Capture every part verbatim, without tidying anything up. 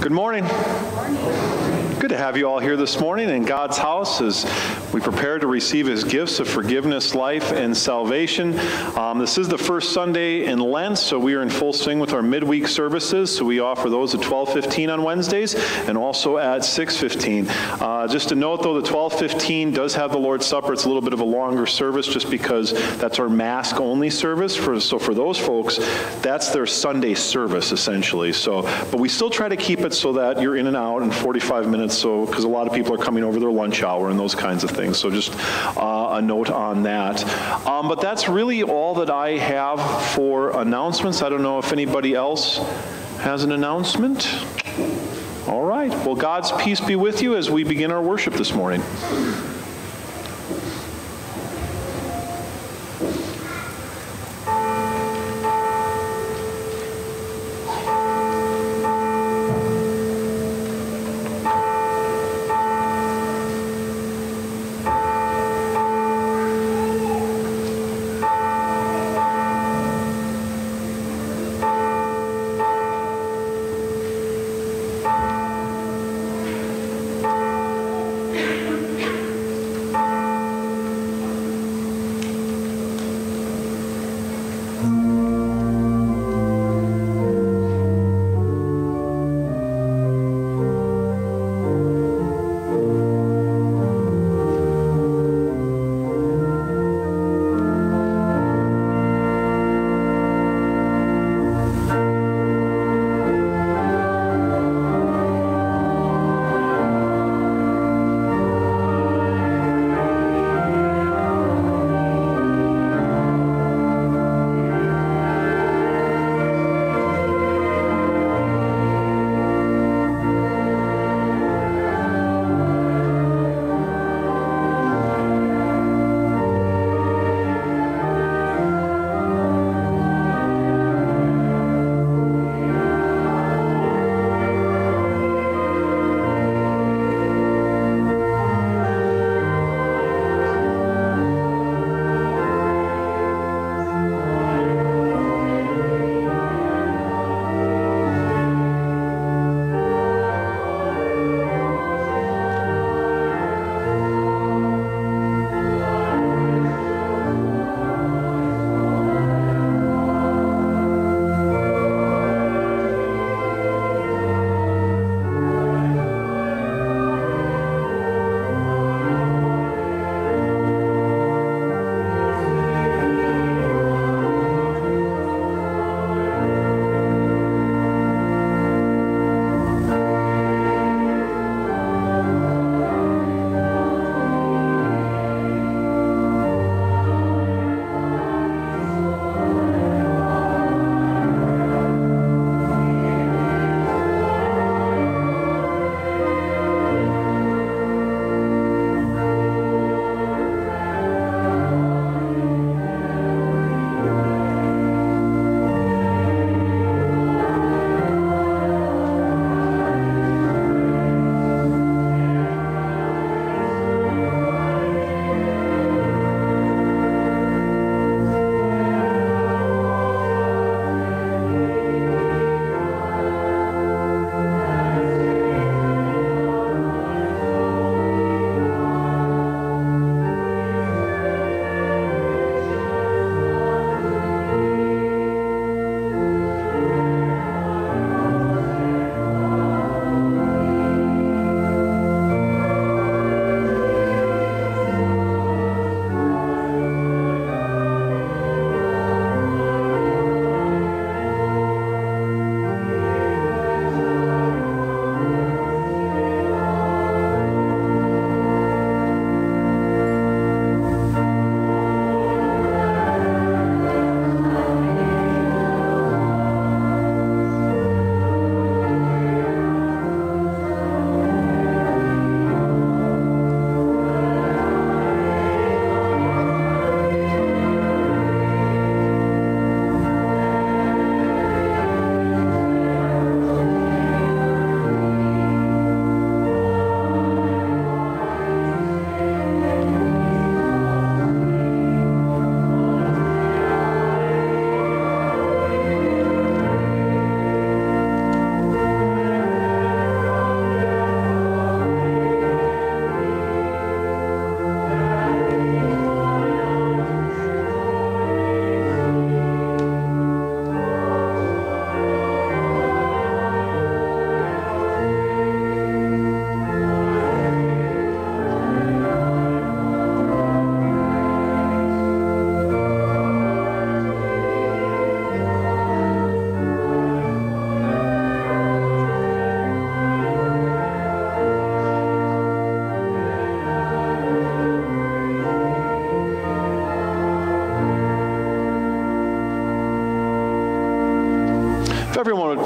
Good morning. Good to have you all here this morning in God's house as we prepare to receive His gifts of forgiveness, life, and salvation. Um, this is the first Sunday in Lent, so we are in full swing with our midweek services. So we offer those at twelve fifteen on Wednesdays and also at six fifteen. Uh, just to note, though, the twelve fifteen does have the Lord's Supper. It's a little bit of a longer service just because that's our mask-only service. For, so for those folks, that's their Sunday service, essentially. So, but we still try to keep it so that you're in and out in forty-five minutes. So, because a lot of people are coming over their lunch hour and those kinds of things. So just uh, a note on that. Um, but that's really all that I have for announcements. I don't know if anybody else has an announcement. All right. Well, God's peace be with you as we begin our worship this morning.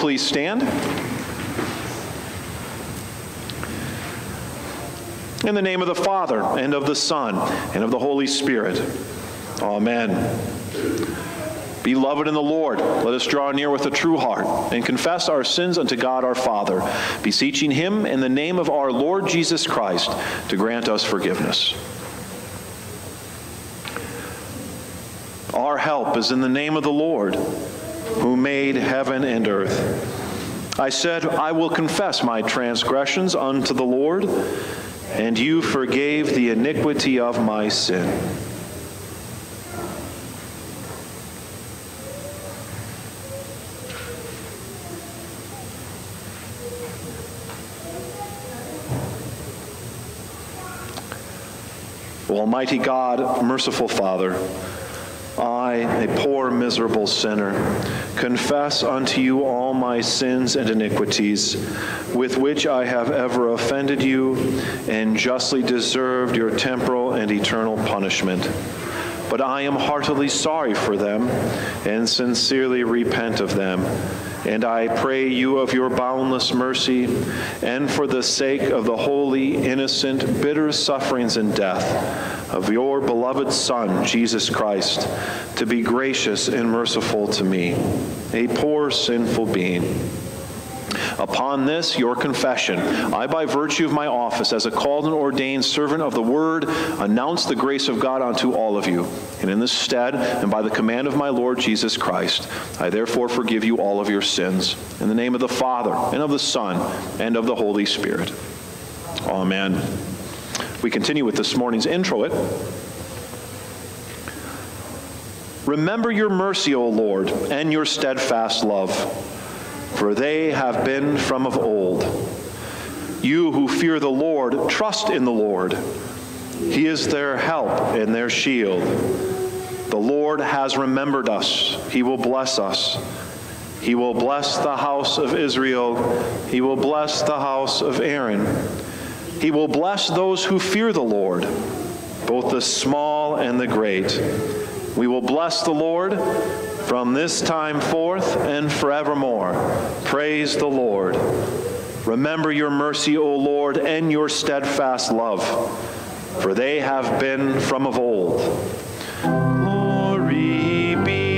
please stand? In the name of the Father, and of the Son, and of the Holy Spirit. Amen. Beloved in the Lord, let us draw near with a true heart and confess our sins unto God our Father, beseeching him in the name of our Lord Jesus Christ to grant us forgiveness. Our help is in the name of the Lord, who made heaven and earth. I said, I will confess my transgressions unto the Lord, and you forgave the iniquity of my sin. Almighty God, merciful Father, I, a poor, miserable sinner, confess unto you all my sins and iniquities, with which I have ever offended you and justly deserved your temporal and eternal punishment. But I am heartily sorry for them and sincerely repent of them. And I pray you of your boundless mercy, and for the sake of the holy, innocent, bitter sufferings and death of your beloved Son, Jesus Christ, to be gracious and merciful to me, a poor, sinful being. Upon this, your confession, I, by virtue of my office as a called and ordained servant of the Word, announce the grace of God unto all of you. And in this stead, and by the command of my Lord Jesus Christ, I therefore forgive you all of your sins. In the name of the Father, and of the Son, and of the Holy Spirit. Amen. We continue with this morning's introit. Remember your mercy, O Lord, and your steadfast love, for they have been from of old. You who fear the Lord, trust in the Lord. He is their help and their shield. The Lord has remembered us. He will bless us. He will bless the house of Israel. He will bless the house of Aaron. He will bless those who fear the Lord, both the small and the great. We will bless the Lord from this time forth and forevermore. Praise the Lord. Remember your mercy, O Lord, and your steadfast love, for they have been from of old. Glory be.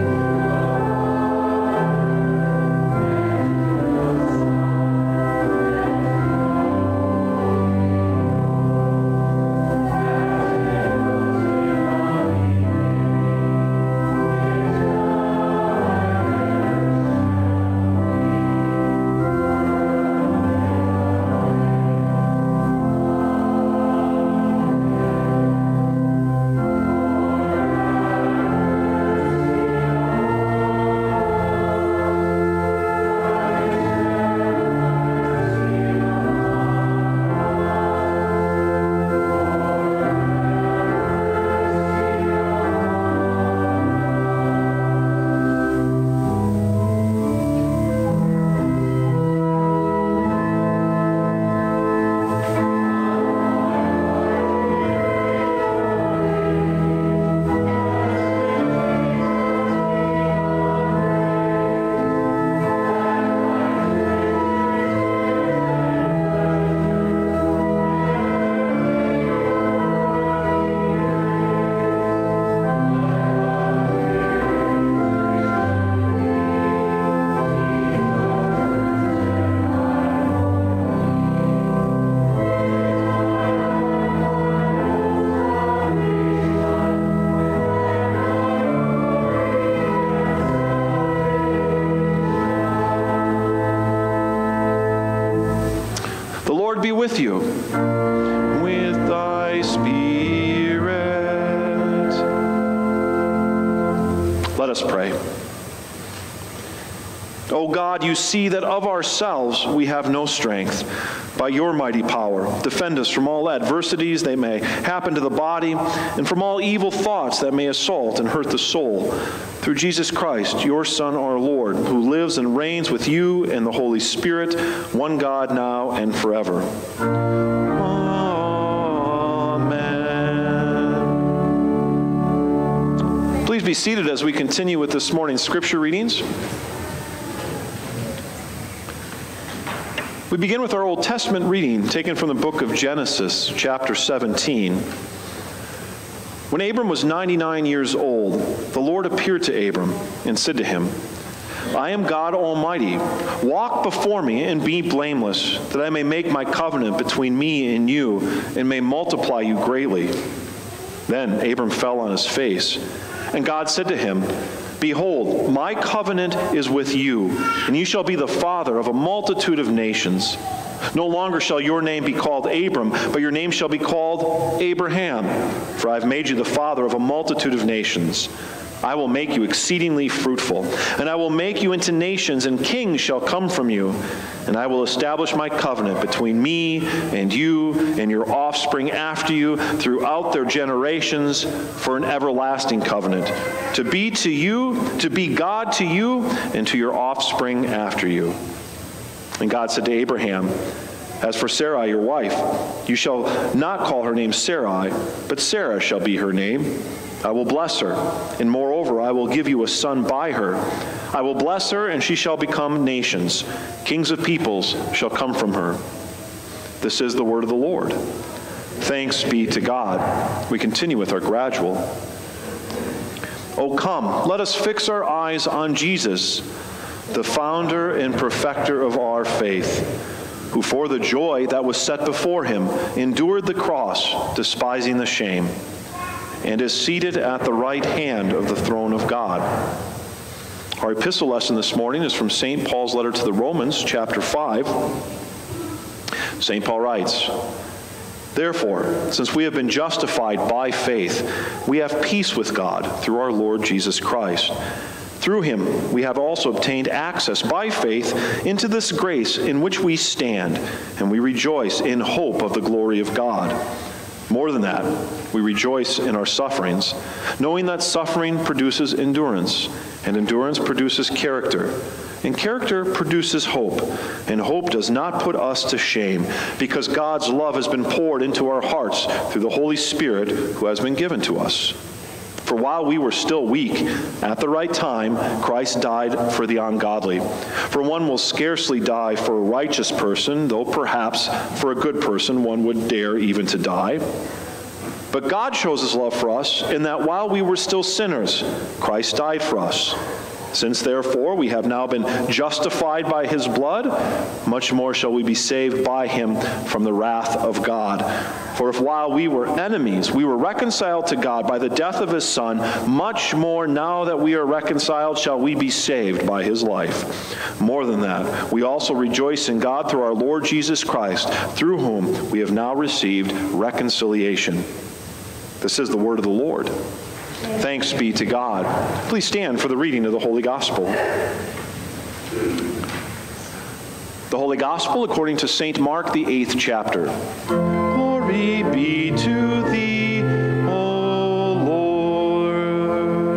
Be with you. With thy spirit. Let us pray. O God, you see that of ourselves we have no strength. By your mighty power, defend us from all adversities that may happen to the body, and from all evil thoughts that may assault and hurt the soul. Through Jesus Christ, your Son, our Lord, who lives and reigns with you and the Holy Spirit, one God, now and forever. Amen. Please be seated as we continue with this morning's scripture readings. We begin with our Old Testament reading taken from the book of Genesis, chapter seventeen. When Abram was ninety-nine years old, the Lord appeared to Abram and said to him, I am God Almighty. Walk before me and be blameless, that I may make my covenant between me and you and may multiply you greatly. Then Abram fell on his face, and God said to him, Behold, my covenant is with you, and you shall be the father of a multitude of nations. No longer shall your name be called Abram, but your name shall be called Abraham, for I have made you the father of a multitude of nations. I will make you exceedingly fruitful, and I will make you into nations, and kings shall come from you. And I will establish my covenant between me and you and your offspring after you throughout their generations for an everlasting covenant, to be to you, to be God to you, and to your offspring after you. And God said to Abraham, As for Sarai, your wife, you shall not call her name Sarai, but Sarah shall be her name. I will bless her, and moreover, I will give you a son by her. I will bless her, and she shall become nations. Kings of peoples shall come from her. This is the word of the Lord. Thanks be to God. We continue with our gradual. Oh, come, let us fix our eyes on Jesus, the founder and perfecter of our faith, who for the joy that was set before him endured the cross, despising the shame, and is seated at the right hand of the throne of God. Our epistle lesson this morning is from Saint Paul's letter to the Romans, chapter five. Saint Paul writes, Therefore, since we have been justified by faith, we have peace with God through our Lord Jesus Christ. Through him we have also obtained access by faith into this grace in which we stand, and we rejoice in hope of the glory of God. More than that, we rejoice in our sufferings, knowing that suffering produces endurance, and endurance produces character, and character produces hope, and hope does not put us to shame, because God's love has been poured into our hearts through the Holy Spirit who has been given to us. For while we were still weak, at the right time, Christ died for the ungodly. For one will scarcely die for a righteous person, though perhaps for a good person one would dare even to die. But God shows his love for us in that while we were still sinners, Christ died for us. Since therefore we have now been justified by his blood, much more shall we be saved by him from the wrath of God. For if while we were enemies, we were reconciled to God by the death of his Son, much more now that we are reconciled shall we be saved by his life. More than that, we also rejoice in God through our Lord Jesus Christ, through whom we have now received reconciliation. This is the word of the Lord. Thanks be to God. Please stand for the reading of the Holy Gospel. The Holy Gospel according to Saint Mark, the eighth chapter. Glory be to thee, O Lord.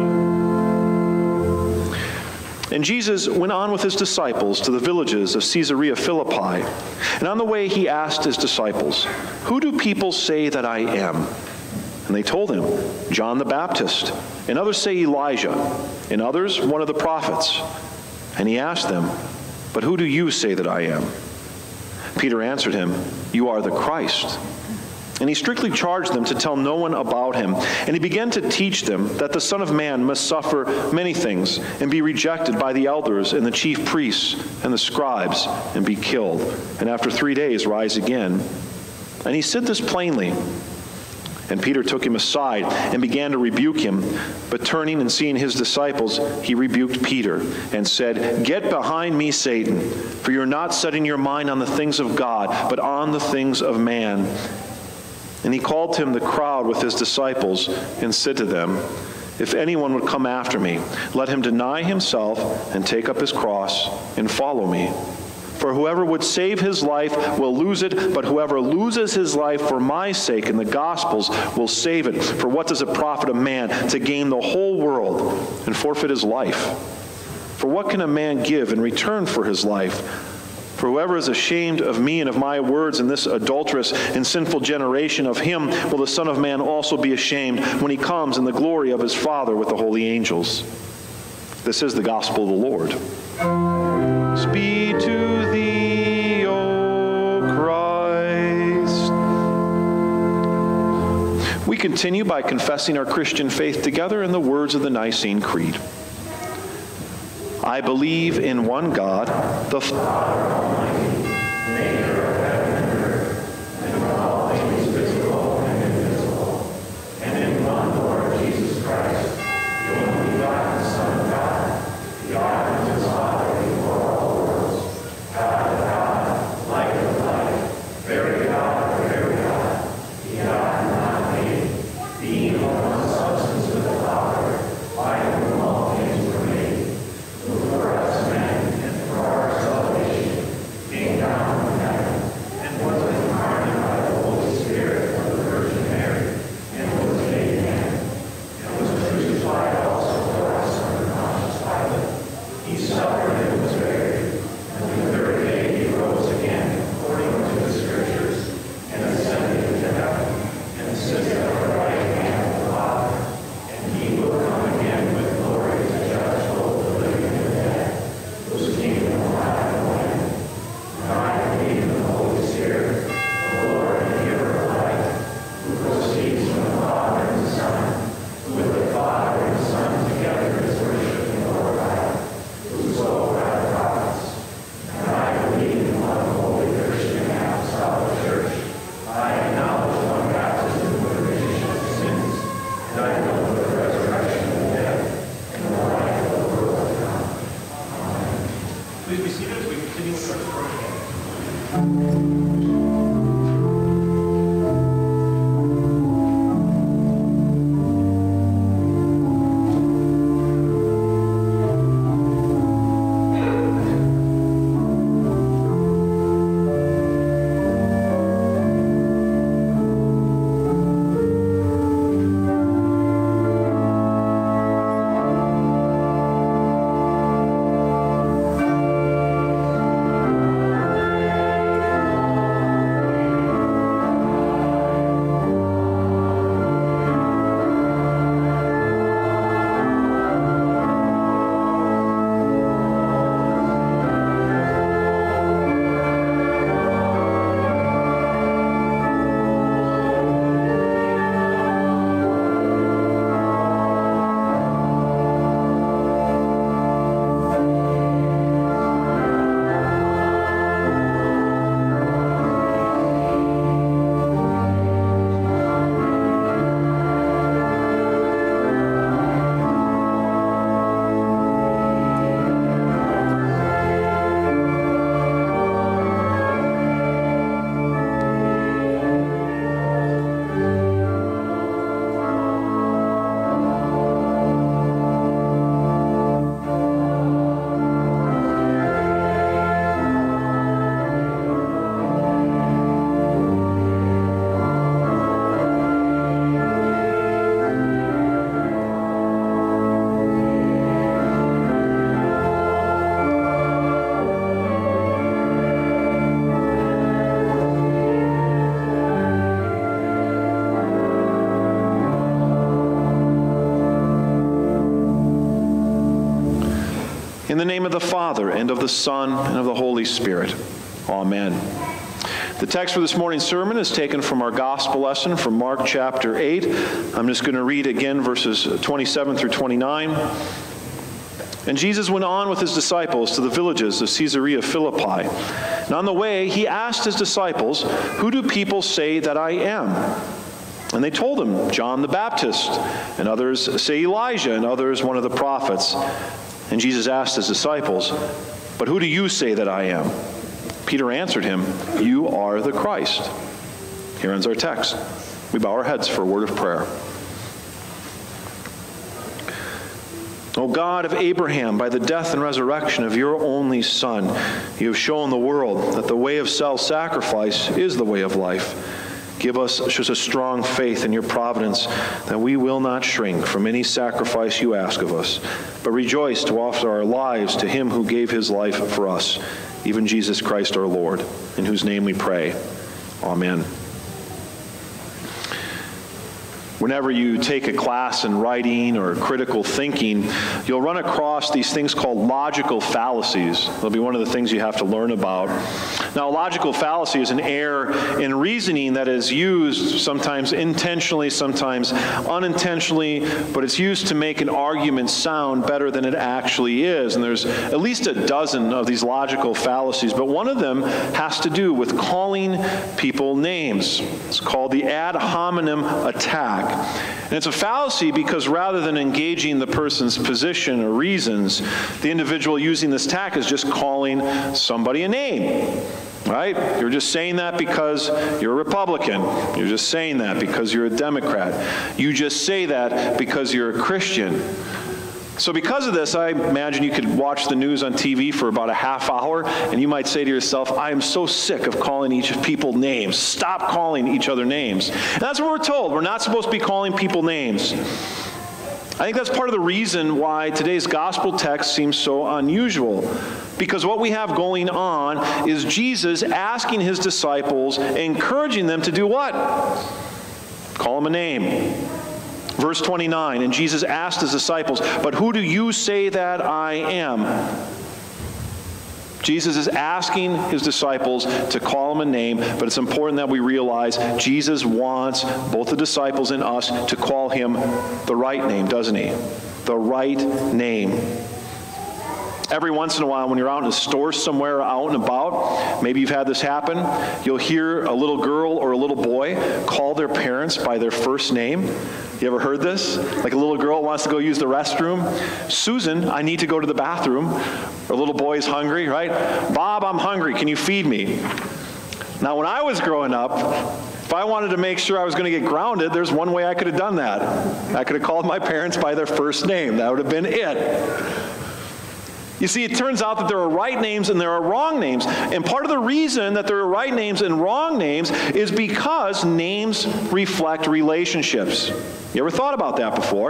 And Jesus went on with his disciples to the villages of Caesarea Philippi. And on the way he asked his disciples, Who do people say that I am? And they told him, John the Baptist, and others say Elijah, and others one of the prophets. And he asked them, But who do you say that I am? Peter answered him, You are the Christ. And he strictly charged them to tell no one about him. And he began to teach them that the Son of Man must suffer many things, and be rejected by the elders and the chief priests and the scribes, and be killed, and after three days rise again. And he said this plainly. And Peter took him aside and began to rebuke him. But turning and seeing his disciples, he rebuked Peter and said, Get behind me, Satan, for you're not setting your mind on the things of God, but on the things of man. And he called to him the crowd with his disciples and said to them, If anyone would come after me, let him deny himself and take up his cross and follow me. For whoever would save his life will lose it, but whoever loses his life for my sake and the gospel's will save it. For what does it profit a man to gain the whole world and forfeit his life? For what can a man give in return for his life? For whoever is ashamed of me and of my words in this adulterous and sinful generation, of him will the Son of Man also be ashamed when he comes in the glory of his Father with the holy angels. This is the gospel of the Lord. Speed to thee, O continue by confessing our Christian faith together in the words of the Nicene Creed. I believe in one God, the Father Almighty, maker of heaven and earth, and of all things visible and invisible, and in one Lord Jesus Christ, the only begotten Son of God, the honor of his Father before all worlds, God of God, light of light, very God of very God, the God not made, being of one substance with the Father, by whom all things were made, who for us men and for our salvation came down from heaven, and was incarnate by the Holy Spirit of the Virgin Mary, and was made man, and was crucified also for us under Pontius Pilate. He suffered and was buried, and the third day he rose again, according to the Scriptures, and ascended into heaven, and sits at the right hand of the Father, and he will come again with glory to judge both the living and the dead, whose kingdom will have no end. And I believe in the Holy Spirit, the Lord and giver of life, who proceeds from the Father and the Son, who with the Father and the Son together is worshipped and glorified, who so are the prophets. And I believe in one holy Christian and apostolic church. I acknowledge one baptism for the remission of sins, and I know the resurrection of the dead, and the life of the world to come. Amen. Please be seated as we continue with our program. In the name of the Father, and of the Son, and of the Holy Spirit. Amen. The text for this morning's sermon is taken from our gospel lesson from Mark chapter eight. I'm just going to read again verses twenty-seven through twenty-nine. And Jesus went on with his disciples to the villages of Caesarea Philippi. And on the way, he asked his disciples, "Who do people say that I am?" And they told him, "John the Baptist, and others say Elijah, and others one of the prophets." And Jesus asked his disciples, "But who do you say that I am?" Peter answered him, "You are the Christ." Here ends our text. We bow our heads for a word of prayer. O God of Abraham, by the death and resurrection of your only Son, you have shown the world that the way of self-sacrifice is the way of life. Give us just a strong faith in your providence that we will not shrink from any sacrifice you ask of us, but rejoice to offer our lives to him who gave his life for us, even Jesus Christ our Lord, in whose name we pray. Amen. Whenever you take a class in writing or critical thinking, you'll run across these things called logical fallacies. They'll be one of the things you have to learn about. Now, a logical fallacy is an error in reasoning that is used sometimes intentionally, sometimes unintentionally, but it's used to make an argument sound better than it actually is. And there's at least a dozen of these logical fallacies, but one of them has to do with calling people names. It's called the ad hominem attack. And it's a fallacy because rather than engaging the person's position or reasons, the individual using this attack is just calling somebody a name. Right? You're just saying that because you're a Republican. You're just saying that because you're a Democrat. You just say that because you're a Christian. So because of this, I imagine you could watch the news on T V for about a half hour, and you might say to yourself, I am so sick of calling each people names. Stop calling each other names. And that's what we're told. We're not supposed to be calling people names. I think that's part of the reason why today's gospel text seems so unusual. Because what we have going on is Jesus asking his disciples, encouraging them to do what? Call him a name. Verse twenty-nine, and Jesus asked his disciples, but who do you say that I am? Jesus is asking his disciples to call him a name, but it's important that we realize Jesus wants both the disciples and us to call him the right name, doesn't he? The right name. Every once in a while when you're out in a store somewhere, out and about, maybe you've had this happen, you'll hear a little girl or a little boy call their parents by their first name. You ever heard this? Like a little girl wants to go use the restroom. Susan, I need to go to the bathroom. Or a little boy's hungry, right? Bob, I'm hungry. Can you feed me? Now, when I was growing up, if I wanted to make sure I was going to get grounded, there's one way I could have done that. I could have called my parents by their first name. That would have been it. You see, it turns out that there are right names and there are wrong names. And part of the reason that there are right names and wrong names is because names reflect relationships. You ever thought about that before?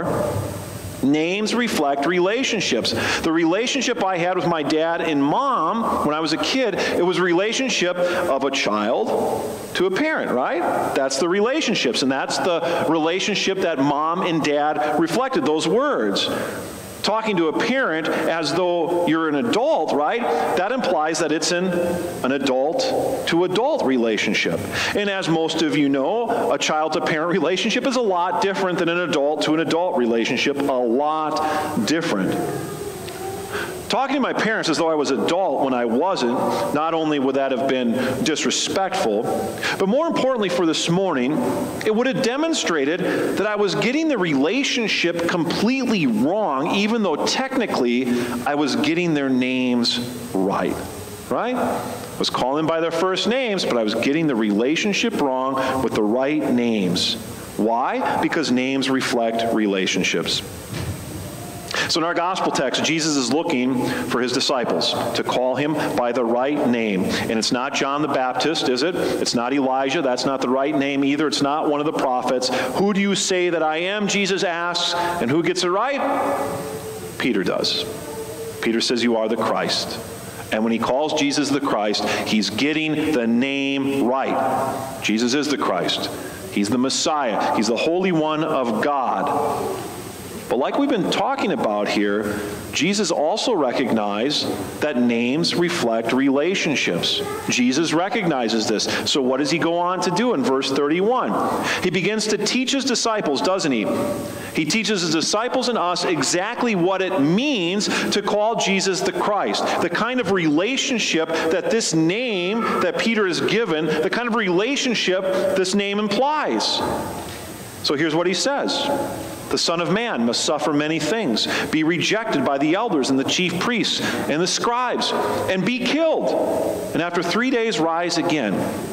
Names reflect relationships. The relationship I had with my dad and mom when I was a kid, it was a relationship of a child to a parent, right? That's the relationships, and that's the relationship that mom and dad reflected, those words. Talking to a parent as though you're an adult, right? That implies that it's an, an adult to adult relationship. And as most of you know, a child to parent relationship is a lot different than an adult to an adult relationship, a lot different. Talking to my parents as though I was an adult when I wasn't, not only would that have been disrespectful, but more importantly for this morning, it would have demonstrated that I was getting the relationship completely wrong, even though technically I was getting their names right. Right? I was calling by their first names, but I was getting the relationship wrong with the right names. Why? Because names reflect relationships. So in our gospel text, Jesus is looking for his disciples to call him by the right name. And it's not John the Baptist, is it? It's not Elijah. That's not the right name either. It's not one of the prophets. Who do you say that I am? Jesus asks. And who gets it right? Peter does. Peter says, you are the Christ. And when he calls Jesus the Christ, he's getting the name right. Jesus is the Christ. He's the Messiah. He's the Holy One of God. But like we've been talking about here, Jesus also recognized that names reflect relationships. Jesus recognizes this. So what does he go on to do in verse thirty-one? He begins to teach his disciples, doesn't he? He teaches his disciples and us exactly what it means to call Jesus the Christ. The kind of relationship that this name that Peter is given, the kind of relationship this name implies. So here's what he says. The Son of Man must suffer many things, be rejected by the elders and the chief priests and the scribes, and be killed, and after three days rise again.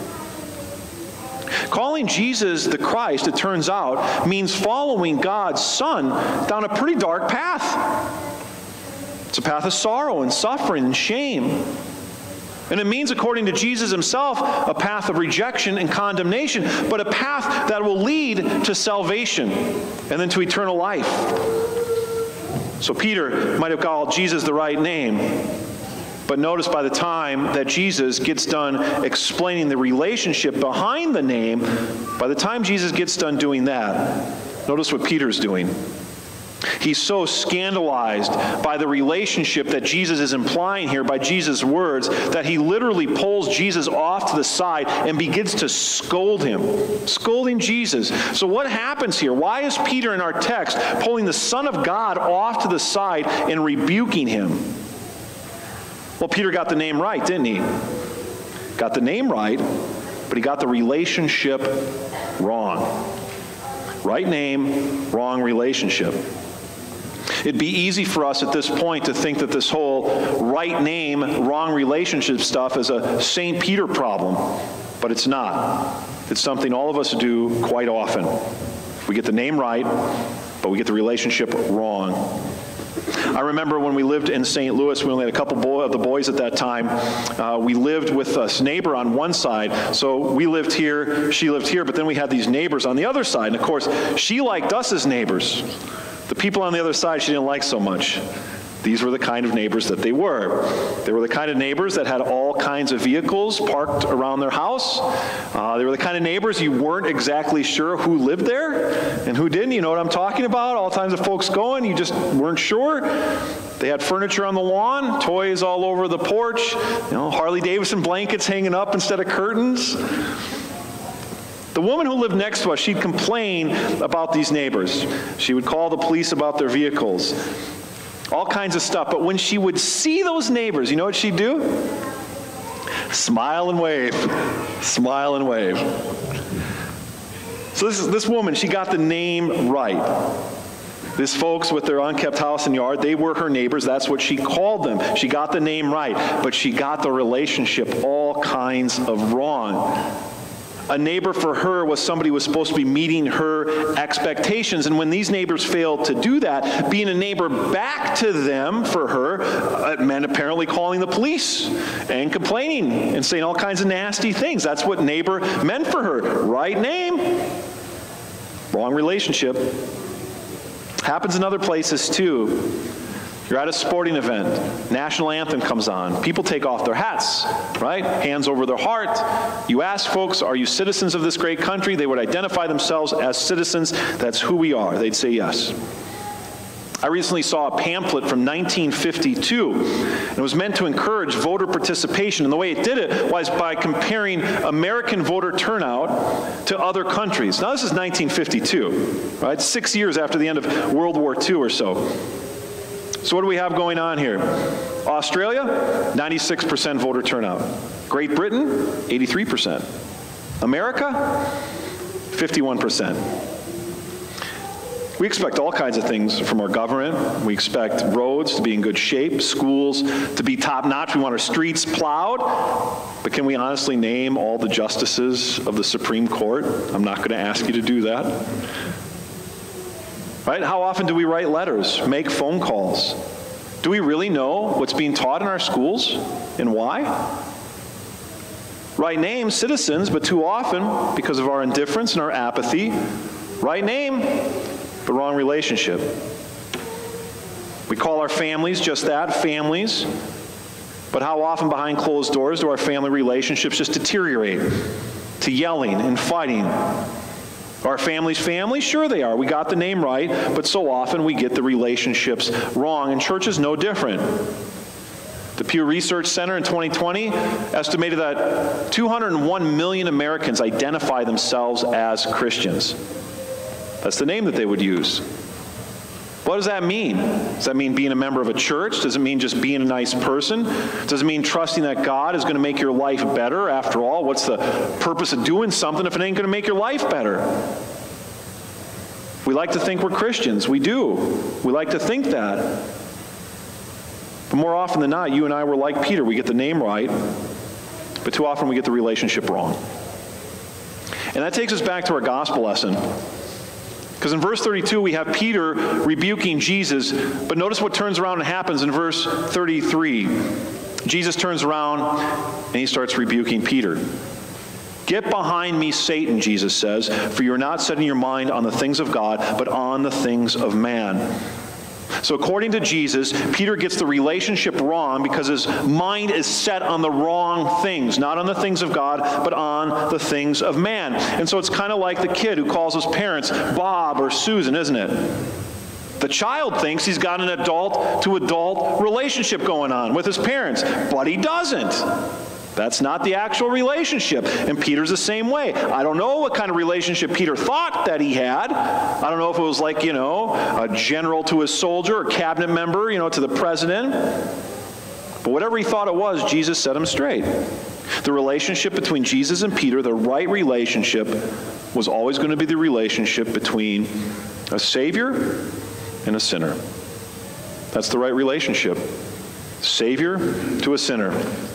Calling Jesus the Christ, it turns out, means following God's Son down a pretty dark path. It's a path of sorrow and suffering and shame. And it means, according to Jesus himself, a path of rejection and condemnation, but a path that will lead to salvation and then to eternal life. So Peter might have called Jesus the right name, but notice by the time that Jesus gets done explaining the relationship behind the name, by the time Jesus gets done doing that, Notice what Peter's doing. He's so scandalized by the relationship that Jesus is implying here by Jesus' words that he literally pulls Jesus off to the side and begins to scold him, scolding Jesus. So what happens here? Why is Peter in our text pulling the Son of God off to the side and rebuking him? Well, Peter got the name right, didn't he? Got the name right, but he got the relationship wrong. Right name, wrong relationship. It'd be easy for us at this point to think that this whole right name, wrong relationship stuff is a Saint Peter problem, but it's not. It's something all of us do quite often. We get the name right, but we get the relationship wrong. I remember when we lived in Saint Louis, we only had a couple boy, of the boys at that time. Uh, we lived with this neighbor on one side. So we lived here, she lived here, but then we had these neighbors on the other side. And of course, she liked us as neighbors. The people on the other side she didn't like so much. These were the kind of neighbors that they were. They were the kind of neighbors that had all kinds of vehicles parked around their house. Uh, they were the kind of neighbors you weren't exactly sure who lived there and who didn't. You know what I'm talking about? All kinds of folks going, you just weren't sure. They had furniture on the lawn, toys all over the porch, you know, Harley Davidson blankets hanging up instead of curtains. The woman who lived next to us, she'd complain about these neighbors. She would call the police about their vehicles. All kinds of stuff. But when she would see those neighbors, you know what she'd do? Smile and wave. Smile and wave. So this, this woman, she got the name right. These folks with their unkept house and yard, they were her neighbors. That's what she called them. She got the name right. But she got the relationship all kinds of wrong. A neighbor for her was somebody who was supposed to be meeting her expectations. And when these neighbors failed to do that, being a neighbor back to them for her, it meant apparently calling the police and complaining and saying all kinds of nasty things. That's what neighbor meant for her. Right name, wrong relationship. Happens in other places too. You're at a sporting event, national anthem comes on. People take off their hats, right? Hands over their heart. You ask folks, are you citizens of this great country? They would identify themselves as citizens. That's who we are. They'd say yes. I recently saw a pamphlet from nineteen fifty-two, and it was meant to encourage voter participation. And the way it did it was by comparing American voter turnout to other countries. Now, this is nineteen fifty-two, right? Six years after the end of World War Two or so. So what do we have going on here? Australia, ninety-six percent voter turnout. Great Britain, eighty-three percent. America, fifty-one percent. We expect all kinds of things from our government. We expect roads to be in good shape, schools to be top-notch. We want our streets plowed. But can we honestly name all the justices of the Supreme Court? I'm not going to ask you to do that. Right? How often do we write letters, make phone calls? Do we really know what's being taught in our schools and why? Right name, citizens, but too often, because of our indifference and our apathy, right name, but wrong relationship. We call our families just that, families, but how often behind closed doors do our family relationships just deteriorate to yelling and fighting? Are families family? Sure they are. We got the name right, but so often we get the relationships wrong, and church is no different. The Pew Research Center in twenty twenty estimated that two hundred one million Americans identify themselves as Christians. That's the name that they would use. What does that mean? Does that mean being a member of a church? Does it mean just being a nice person? Does it mean trusting that God is going to make your life better? After all, what's the purpose of doing something if it ain't going to make your life better? We like to think we're Christians. We do. We like to think that. But more often than not, you and I were like Peter. We get the name right, but too often we get the relationship wrong. And that takes us back to our gospel lesson. Because in verse thirty-two, we have Peter rebuking Jesus, but notice what turns around and happens in verse thirty-three. Jesus turns around and he starts rebuking Peter. Get behind me, Satan, Jesus says, for you're not setting your mind on the things of God, but on the things of man. So according to Jesus, Peter gets the relationship wrong because his mind is set on the wrong things, not on the things of God, but on the things of man. And so it's kind of like the kid who calls his parents Bob or Susan, isn't it? The child thinks he's got an adult-to-adult relationship going on with his parents, but he doesn't. That's not the actual relationship. And Peter's the same way. I don't know what kind of relationship Peter thought that he had. I don't know if it was like, you know, a general to a soldier, or cabinet member, you know, to the president. But whatever he thought it was, Jesus set him straight. The relationship between Jesus and Peter, the right relationship, was always going to be the relationship between a Savior and a sinner. That's the right relationship. Savior to a sinner.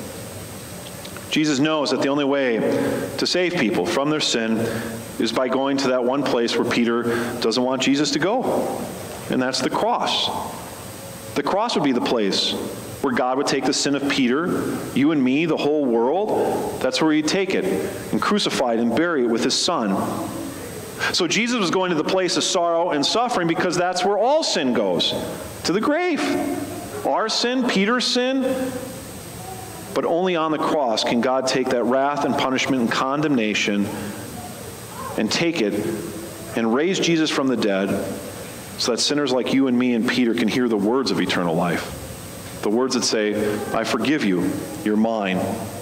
Jesus knows that the only way to save people from their sin is by going to that one place where Peter doesn't want Jesus to go, and that's the cross. The cross would be the place where God would take the sin of Peter, you and me, the whole world. That's where he'd take it and crucify it and bury it with his Son. So Jesus was going to the place of sorrow and suffering because that's where all sin goes, to the grave. Our sin, Peter's sin. But only on the cross can God take that wrath and punishment and condemnation and take it and raise Jesus from the dead so that sinners like you and me and Peter can hear the words of eternal life. The words that say, I forgive you, you're mine.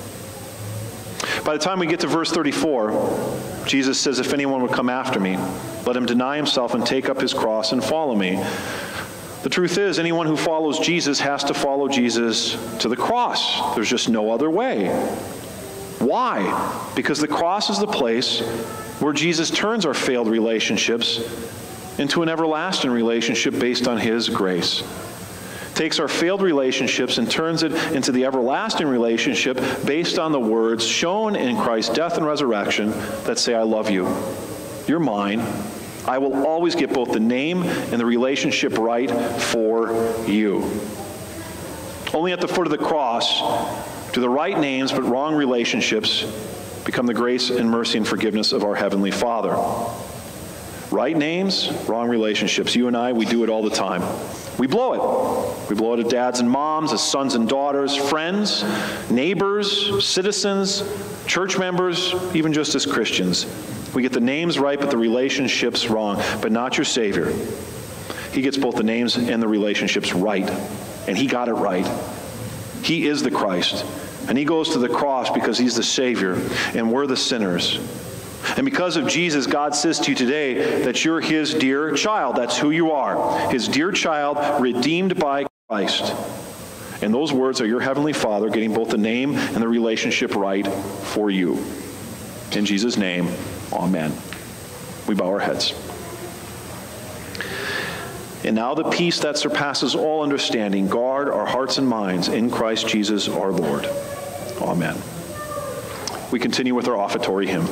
By the time we get to verse thirty-four, Jesus says, if anyone would come after me, let him deny himself and take up his cross and follow me. The truth is, anyone who follows Jesus has to follow Jesus to the cross. There's just no other way. Why? Because the cross is the place where Jesus turns our failed relationships into an everlasting relationship based on his grace. Takes our failed relationships and turns it into the everlasting relationship based on the words shown in Christ's death and resurrection that say, I love you. You're mine. I will always get both the name and the relationship right for you. Only at the foot of the cross do the right names but wrong relationships become the grace and mercy and forgiveness of our Heavenly Father. Right names, wrong relationships. You and I, we do it all the time. We blow it. We blow it at dads and moms, as sons and daughters, friends, neighbors, citizens, church members, even just as Christians. We get the names right, but the relationships wrong. But not your Savior. He gets both the names and the relationships right. And he got it right. He is the Christ. And he goes to the cross because he's the Savior, and we're the sinners. And because of Jesus, God says to you today that you're his dear child. That's who you are. His dear child, redeemed by Christ. And those words are your Heavenly Father getting both the name and the relationship right for you. In Jesus' name, amen. We bow our heads. And now the peace that surpasses all understanding, guard our hearts and minds in Christ Jesus our Lord. Amen. We continue with our offertory hymn.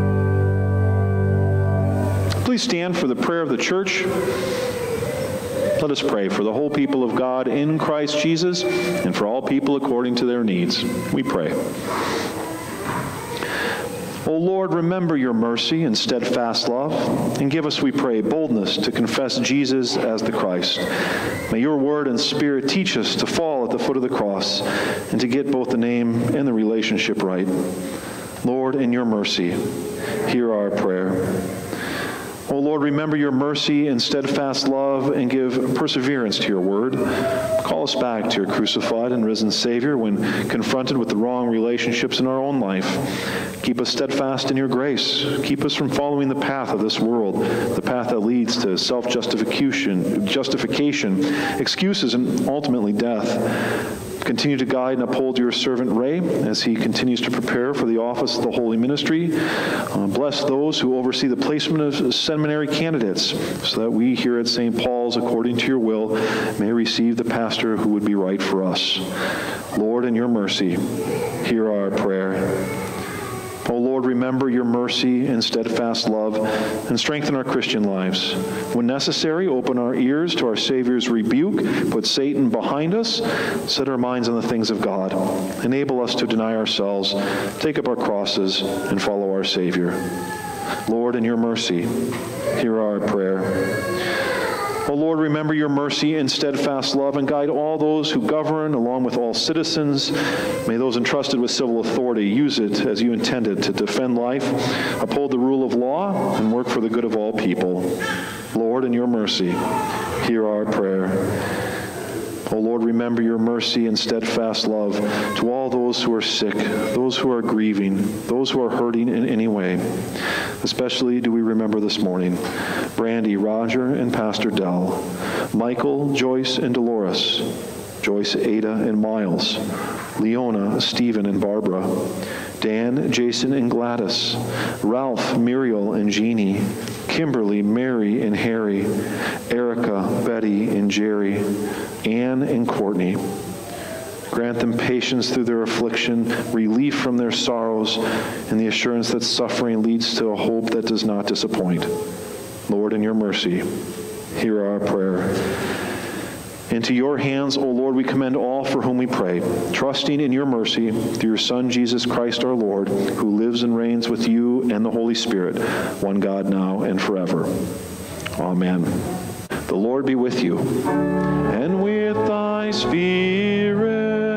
Please stand for the prayer of the church. Let us pray for the whole people of God in Christ Jesus and for all people according to their needs. We pray. O Lord, remember your mercy and steadfast love, and give us, we pray, boldness to confess Jesus as the Christ. May your word and spirit teach us to fall at the foot of the cross and to get both the name and the relationship right. Lord, in your mercy, hear our prayer. O Lord, remember your mercy and steadfast love and give perseverance to your word. Call us back to your crucified and risen Savior when confronted with the wrong relationships in our own life. Keep us steadfast in your grace. Keep us from following the path of this world, the path that leads to self-justification, justification, excuses, and ultimately death. Continue to guide and uphold your servant Ray as he continues to prepare for the office of the holy ministry. Uh, bless those who oversee the placement of seminary candidates so that we here at Saint Paul's, according to your will, may receive the pastor who would be right for us. Lord, in your mercy, hear our prayer. O Lord, remember your mercy and steadfast love and strengthen our Christian lives. When necessary, open our ears to our Savior's rebuke, put Satan behind us, set our minds on the things of God. Enable us to deny ourselves, take up our crosses, and follow our Savior. Lord, in your mercy, hear our prayer. O Lord, remember your mercy and steadfast love and guide all those who govern along with all citizens. May those entrusted with civil authority use it as you intended to defend life, uphold the rule of law, and work for the good of all people. Lord, in your mercy, hear our prayer. O Lord, remember your mercy and steadfast love to all those who are sick, those who are grieving, those who are hurting in any way. Especially do we remember this morning Brandy, Roger, and Pastor Dell, Michael, Joyce, and Dolores, Joyce, Ada, and Miles, Leona, Stephen, and Barbara, Dan, Jason, and Gladys, Ralph, Muriel, and Jeannie, Kimberly, Mary, and Harry, Erica, Betty, and Jerry, Ann, and Courtney. Grant them patience through their affliction, relief from their sorrows, and the assurance that suffering leads to a hope that does not disappoint. Lord, in your mercy, hear our prayer. Into your hands, O Lord, we commend all for whom we pray, trusting in your mercy through your Son, Jesus Christ our Lord, who lives and reigns with you and the Holy Spirit, one God now and forever. Amen. The Lord be with you, and with thy spirit.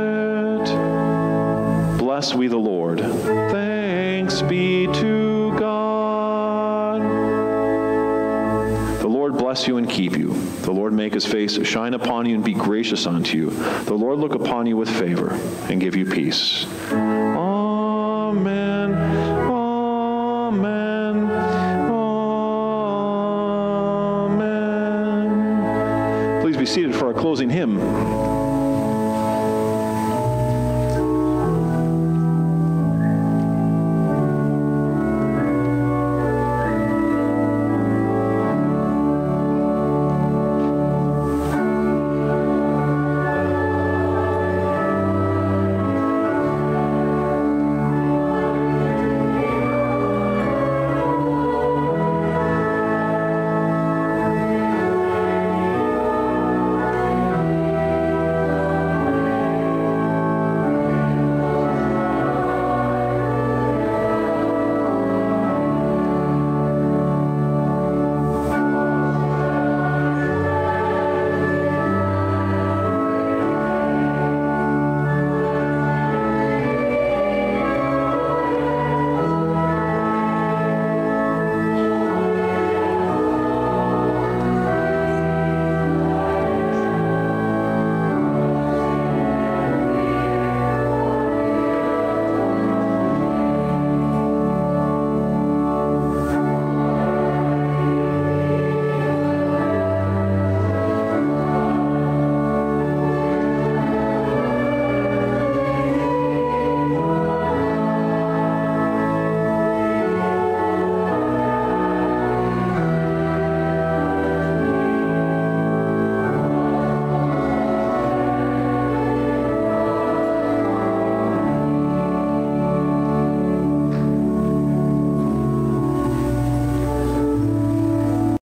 Bless we the Lord. Thanks be to God. The Lord bless you and keep you. The Lord make his face shine upon you and be gracious unto you. The Lord look upon you with favor and give you peace. Amen. Amen. Amen. Please be seated for our closing hymn.